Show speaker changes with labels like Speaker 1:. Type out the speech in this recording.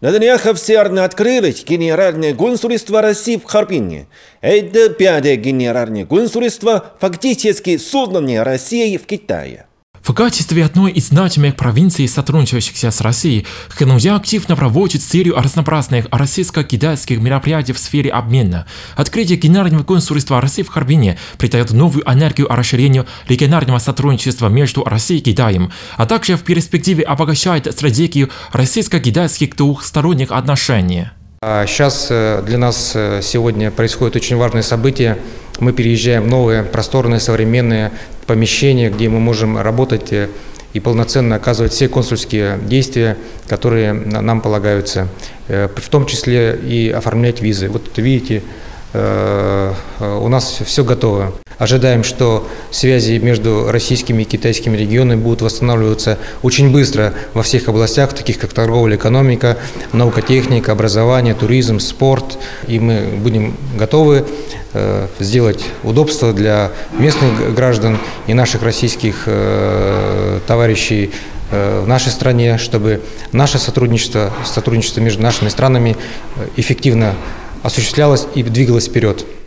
Speaker 1: На днях официально открылось Генеральное консульство России в Харбине. Это пятое Генеральное консульство, фактически созданное Россией в Китае.
Speaker 2: В качестве одной из значимых провинций, сотрудничающихся с Россией, Хэнанья активно проводит серию разнообразных российско-китайских мероприятий в сфере обмена. Открытие Генерального консульства России в Харбине придает новую энергию расширению регионального сотрудничества между Россией и Китаем, а также в перспективе обогащает стратегию российско-китайских двухсторонних отношений.
Speaker 3: Сейчас для нас сегодня происходит очень важное событие. Мы переезжаем в новые, просторные, современные помещения, где мы можем работать и полноценно оказывать все консульские действия, которые нам полагаются, в том числе и оформлять визы. Вот видите, у нас все готово. Ожидаем, что связи между российскими и китайскими регионами будут восстанавливаться очень быстро во всех областях, таких как торговля, экономика, наука, техника, образование, туризм, спорт. И мы будем готовы сделать удобства для местных граждан и наших российских товарищей в нашей стране, чтобы наше сотрудничество между нашими странами эффективно осуществлялось и двигалось вперед.